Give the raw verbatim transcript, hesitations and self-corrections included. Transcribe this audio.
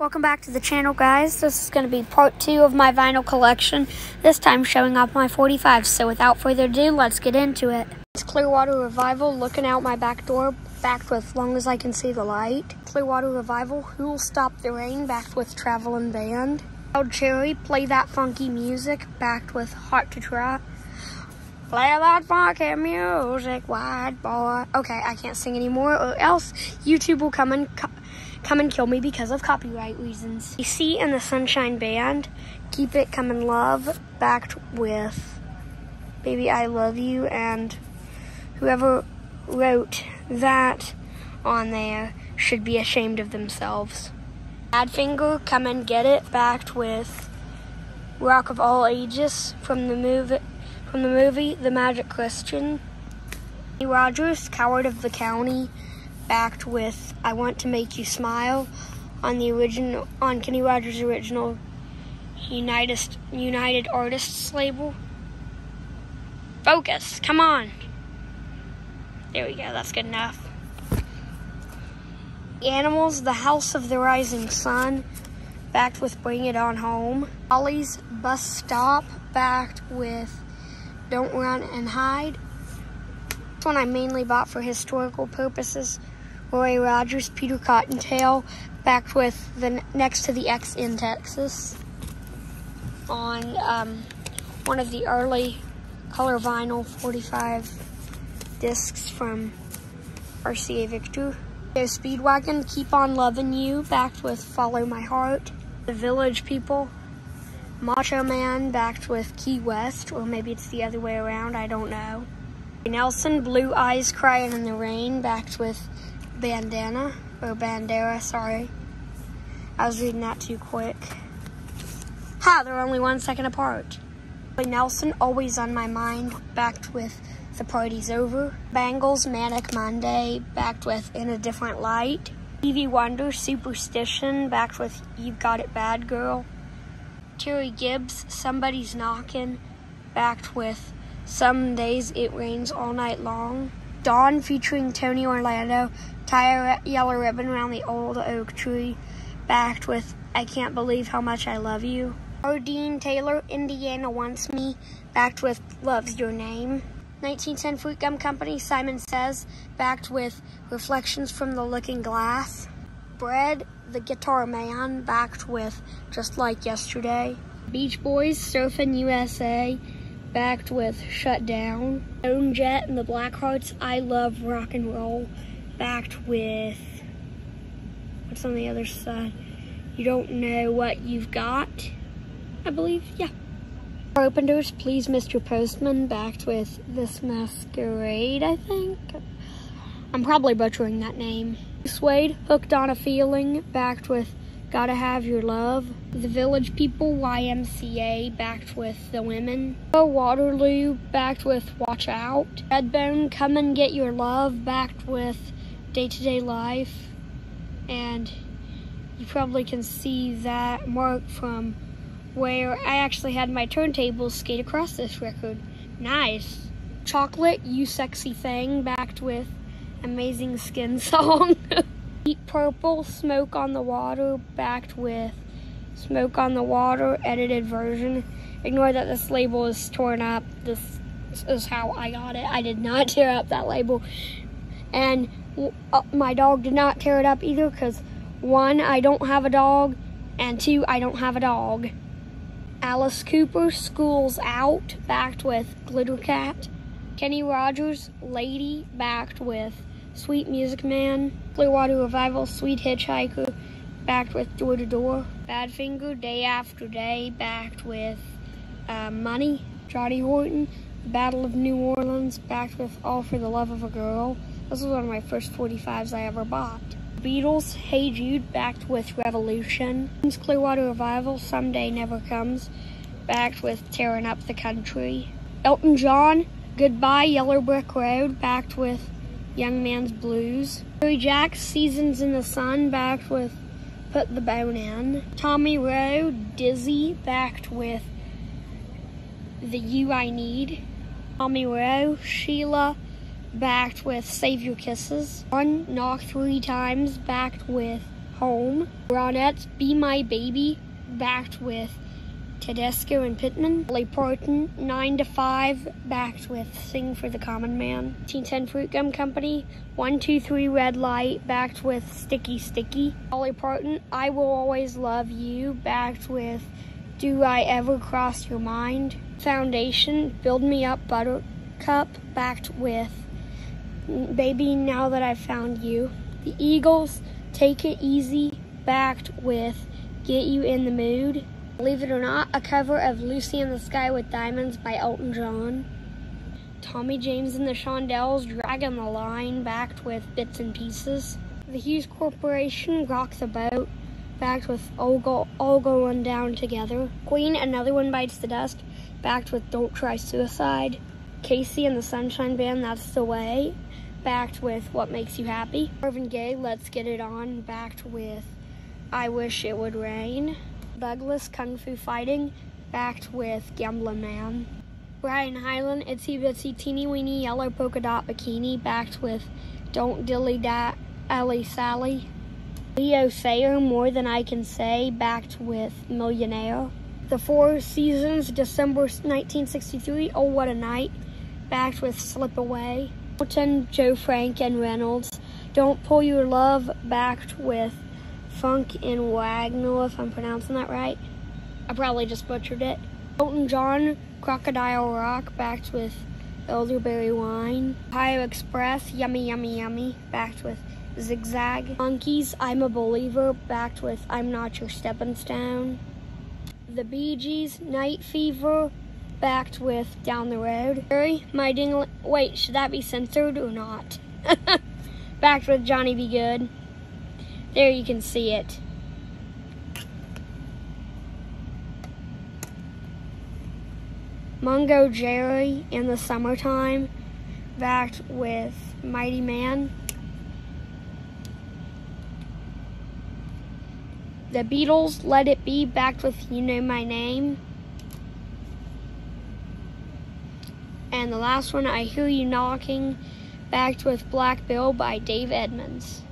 Welcome back to the channel, guys. This is going to be part two of my vinyl collection, this time showing off my forty-fives. So without further ado, let's get into it. It's Clearwater Revival, looking out my back door, backed with Long As I Can See the Light. Clearwater Revival, Who'll Stop the Rain, backed with Traveling Band. Wild Cherry, Play That Funky Music, backed with Heart to Try. Play that funky music, white boy. Okay, I can't sing anymore, or else YouTube will come and co come and kill me because of copyright reasons. A C and the Sunshine Band, Keep It Comin' Love, backed with Baby I Love You, and whoever wrote that on there should be ashamed of themselves. Badfinger, Come and Get It, backed with Rock of All Ages from the movie from the movie The Magic Christian. Kenny Rogers, Coward of the County, backed with I Want to Make You Smile on the original on Kenny Rogers' original United United Artists label. Focus, come on. There we go, that's good enough. Animals, The House of the Rising Sun, backed with Bring It On Home. Ollie's Bus Stop, backed with Don't Run and Hide. This one I mainly bought for historical purposes. Roy Rogers, Peter Cottontail, backed with the Next to the X in Texas on um, one of the early color vinyl forty-five discs from R C A Victor. Speedwagon, Keep On Loving You, backed with Follow My Heart. The Village People, Macho Man, backed with Key West, or maybe it's the other way around, I don't know. Nelson, Blue Eyes Crying in the Rain, backed with Bandana, or Bandera, sorry. I was reading that too quick. Ha, they're only one second apart. Nelson, Always on My Mind, backed with The Party's Over. Bangles, Manic Monday, backed with In a Different Light. Stevie Wonder, Superstition, backed with You've Got It Bad Girl. Terry Gibbs, Somebody's Knockin', backed with Some Days It Rains All Night Long. Dawn featuring Tony Orlando, Tie a Yellow Ribbon Around the Old Oak Tree, backed with I Can't Believe How Much I Love You. Dean Taylor, Indiana Wants Me, backed with Love's Your Name. nineteen ten Fruit Gum Company, Simon Says, backed with Reflections from the Looking Glass. Bread, The Guitar Man, backed with Just Like Yesterday. Beach Boys, Surfin' U S A, backed with Shut Down. Joan Jett and the Blackhearts, I Love Rock and Roll, backed with, what's on the other side? You Don't Know What You've Got, I believe, yeah. Carpenters, Please Mister Postman, backed with This Masquerade, I think. I'm probably butchering that name. Suede, Hooked on a Feeling, backed with Gotta Have Your Love. The Village People, Y M C A, backed with The Women. Waterloo, backed with Watch Out. Redbone, Come and Get Your Love, backed with Day to Day Life. And you probably can see that mark from where I actually had my turntables skate across this record. Nice. Chocolate, You Sexy Thing, backed with Amazing Skin Song. Deep Purple, Smoke on the Water, backed with Smoke on the Water, edited version. Ignore that this label is torn up. This is how I got it. I did not tear up that label. And uh, my dog did not tear it up either, because one, I don't have a dog, and two, I don't have a dog. Alice Cooper, School's Out, backed with Glitter Cat. Kenny Rogers, Lady, backed with Sweet Music Man. Clearwater Revival, Sweet Hitchhiker, backed with Door to Door. Badfinger, Day After Day, backed with uh, Money. Johnny Horton, Battle of New Orleans, backed with All for the Love of a Girl. This was one of my first forty-fives I ever bought. Beatles, Hey Jude, backed with Revolution. Clearwater Revival, Someday Never Comes, backed with Tearing Up the Country. Elton John, Goodbye Yellow Brick Road, backed with Young Man's Blues. Joey Jacks, Seasons in the Sun, backed with Put the Bone In. Tommy Rowe, Dizzy, backed with The You I Need. Tommy Rowe, Sheila, backed with Save Your Kisses. One Knock Three Times, backed with Home. Ronettes, Be My Baby, backed with Tedesco and Pittman. Dolly Parton, nine to five, backed with Sing for the Common Man. nineteen ten Fruit Gum Company, one two three Red Light, backed with Sticky Sticky. Dolly Parton, I Will Always Love You, backed with Do I Ever Cross Your Mind. Foundation, Build Me Up Buttercup, backed with Baby Now That I've Found You. The Eagles, Take It Easy, backed with Get You in the Mood. Believe It or Not, a cover of Lucy in the Sky with Diamonds by Elton John. Tommy James and the Shondells, Dragging the Line, backed with Bits and Pieces. The Hughes Corporation, Rock the Boat, backed with All, Go, All Going Down Together. Queen, Another One Bites the Dust, backed with Don't Try Suicide. Casey and the Sunshine Band, That's the Way, backed with What Makes You Happy. Marvin Gaye, Let's Get It On, backed with I Wish It Would Rain. Douglas, Kung Fu Fighting, backed with Gambling Man. Brian Hyland, Itsy Bitsy Teeny Weeny Yellow Polka Dot Bikini, backed with Don't Dilly Dat Ellie Sally. Leo Sayer, More Than I Can Say, backed with Millionaire. The Four Seasons, December nineteen sixty-three, Oh What a Night, backed with Slip Away. Hamilton, Joe Frank and Reynolds, Don't Pull Your Love, backed with Funk in Wagnall, if I'm pronouncing that right. I probably just butchered it. Elton John, Crocodile Rock, backed with Elderberry Wine. Ohio Express, Yummy Yummy Yummy, backed with Zigzag. Monkeys, I'm a Believer, backed with I'm Not Your Stepping Stone. The Bee Gees, Night Fever, backed with Down the Road. Harry, My Ding... Wait, should that be censored or not? Backed with Johnny Be Good. There you can see it. Mungo Jerry, In the Summertime, backed with Mighty Man. The Beatles, Let It Be, backed with You Know My Name. And the last one, I Hear You Knocking, backed with Black Bill by Dave Edmunds.